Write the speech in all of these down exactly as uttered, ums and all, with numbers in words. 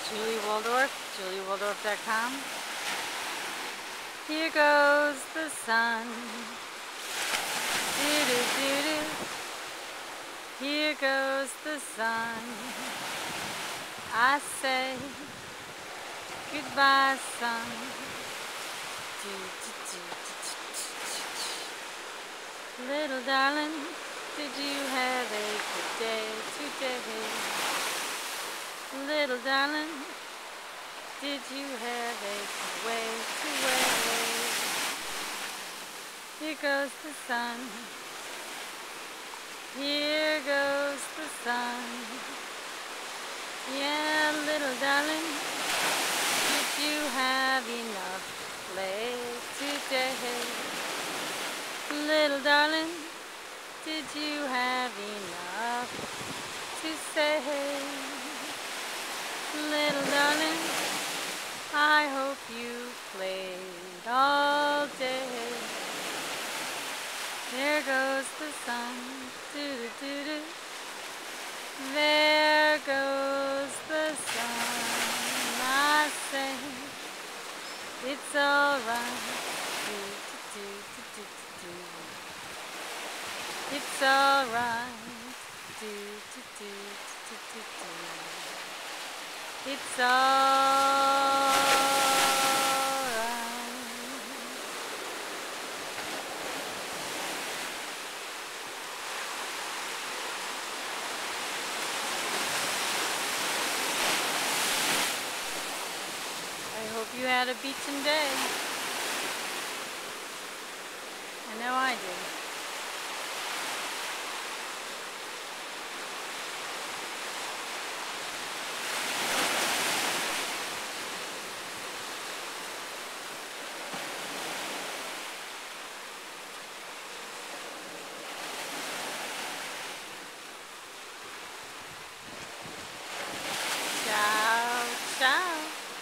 Julie Waldorf, julie waldorf dot com. Here goes the sun. Do-do-do-do. Here goes the sun. I say goodbye, sun. Little darling, did you have a good day today? Little darling, did you have a good way to wait? Here goes the sun. Here goes the sun. Yeah, little darling, did you have enough play today? Little darling, did you have enough to say? Little darling, I hope you played all day. There goes the sun, doo-doo-doo-doo. There goes the sun. I say it's alright. It's alright. It's alright. I hope you had a beaching day. I know I did. Ciao, ciao.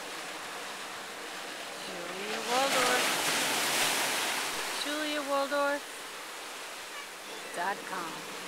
Julia Waldorf. julia waldorf dot com